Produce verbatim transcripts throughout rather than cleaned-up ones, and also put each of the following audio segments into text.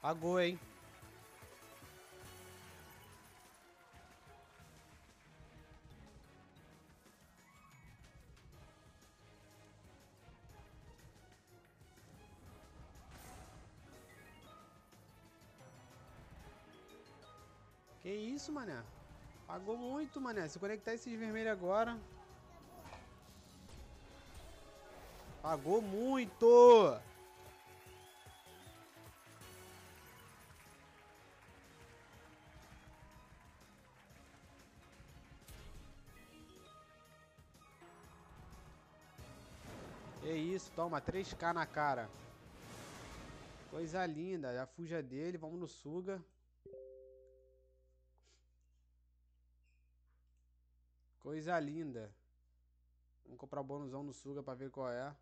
Pagou, hein? Que isso, mané? Pagou muito, mané. Se conectar esses vermelhos agora. Pagou muito! Que isso, toma três K na cara. Coisa linda, já fuja dele, vamos no Suga. Coisa linda. Vamos comprar o bônusão no Suga pra ver qual é.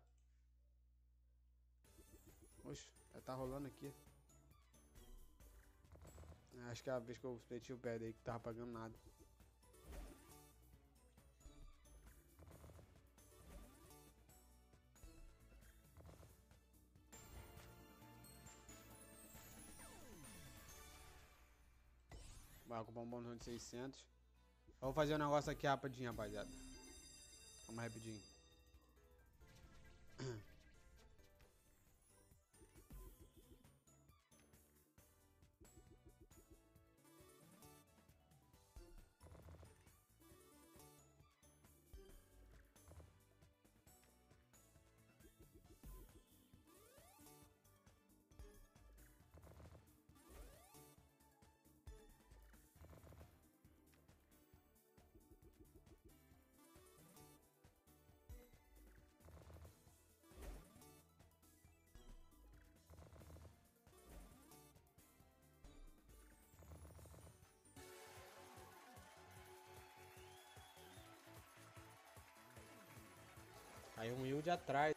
Oxe, já tá rolando aqui. Acho que é a vez que eu meti o pé daí que tava pagando nada. Vai comprar um bônus de seiscentos. Vou fazer um negócio aqui rapidinho, rapaziada. Vamos rapidinho. Aí um yield atrás.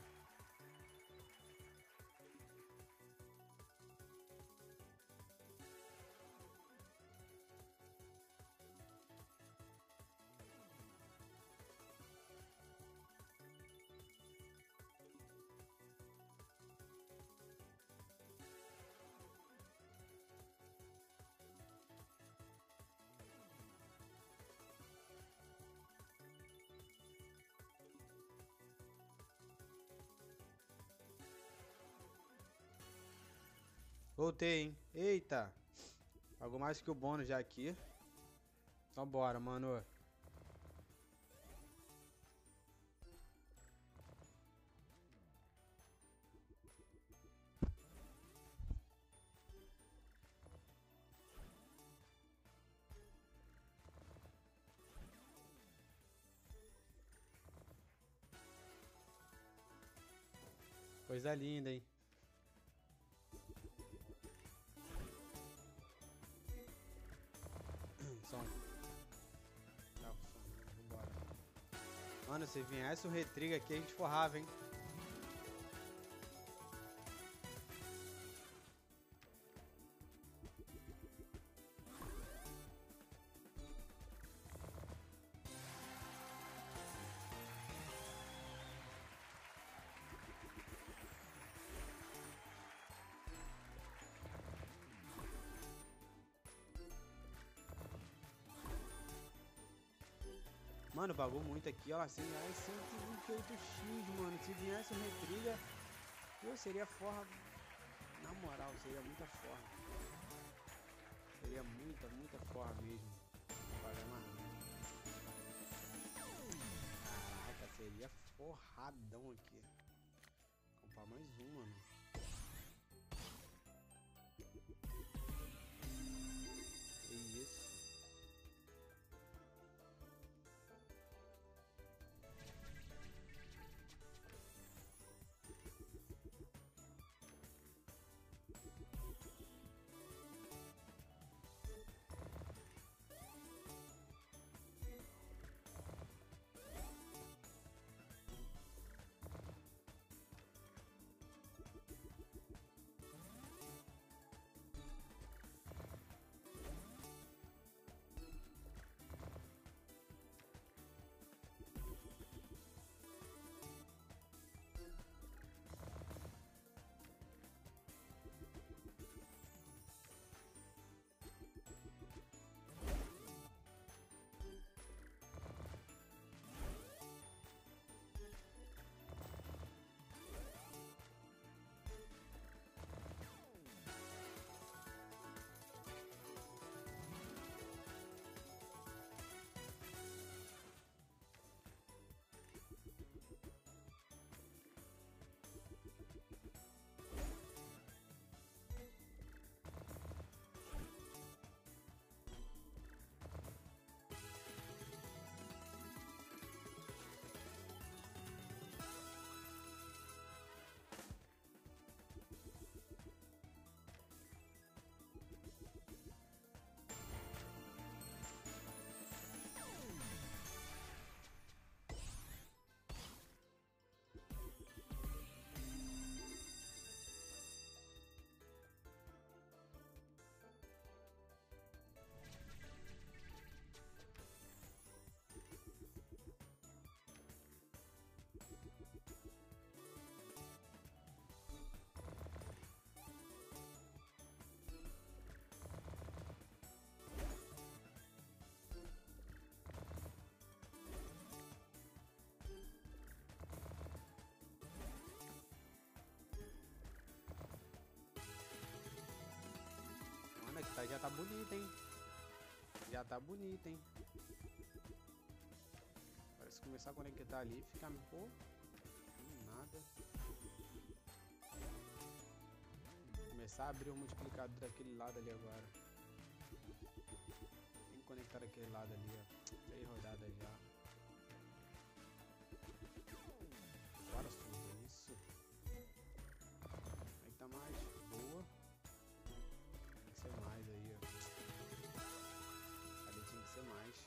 Voltei, hein? Eita. Pagou mais que o bônus já aqui. Então bora, mano. Coisa linda, hein? Som. Tá, vambora. Mano, se viesse o retriga aqui, a gente forrava, hein? Mano, pagou muito aqui, ó. Assim, é cento e vinte e oito x, mano. Se viesse um retriga, eu seria forra. Na moral, seria muita forra. Seria muita, muita forra mesmo. Não pagar mais nada. Caraca, seria forradão aqui. Vou comprar mais um, mano. Que isso. bonito, hein? Já tá bonito, hein? Parece começar a conectar ali, fica pô, nada. Começar a abrir o multiplicador daquele lado ali agora. Tem que conectar aquele lado ali, ó. Três rodadas já. Agora sim, isso. Conecta mais, boa. Tem que ser mais aí, ó. Ali tinha que ser mais.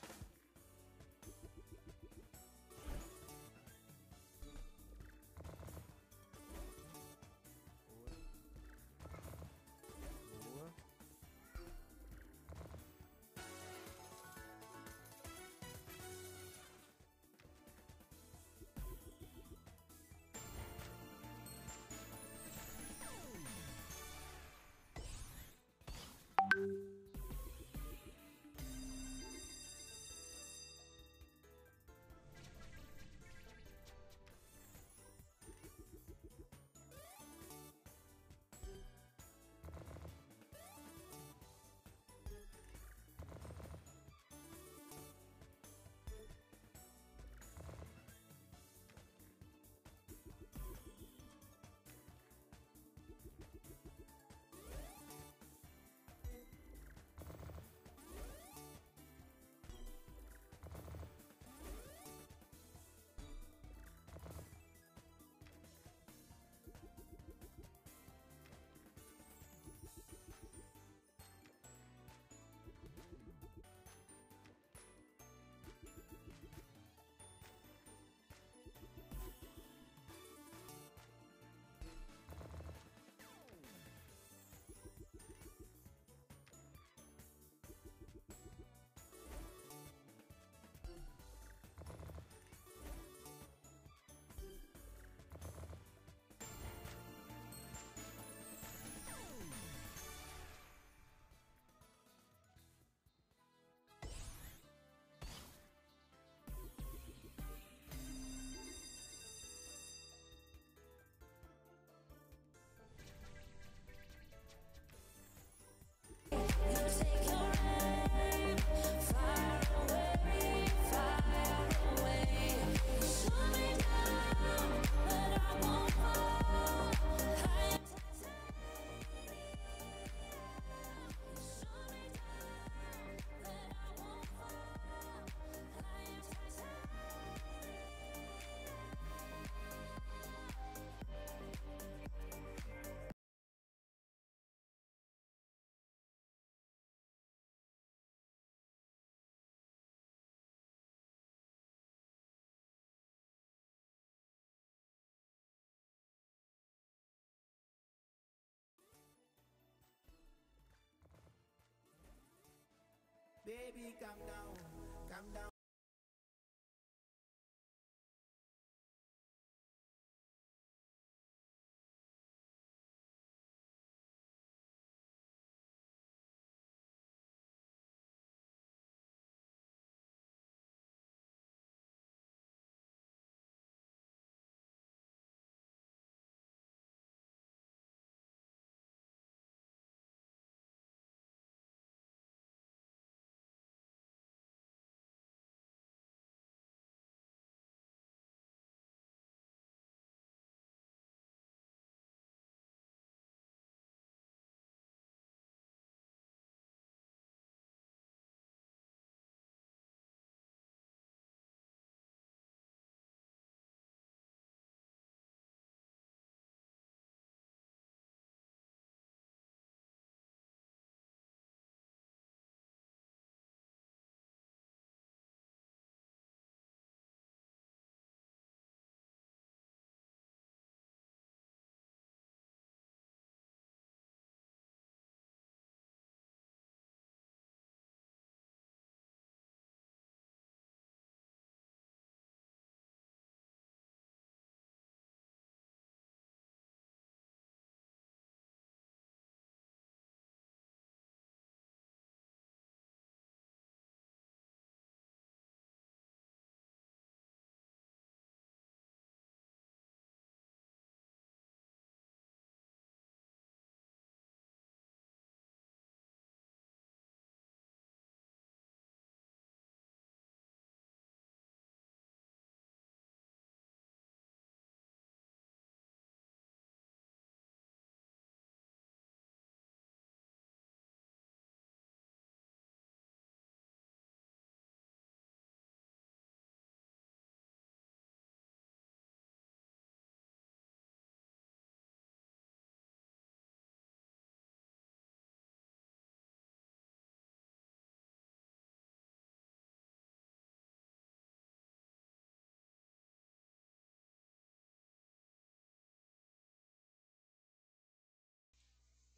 Baby, calm down, calm down.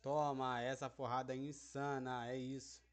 Toma essa forrada insana, é isso.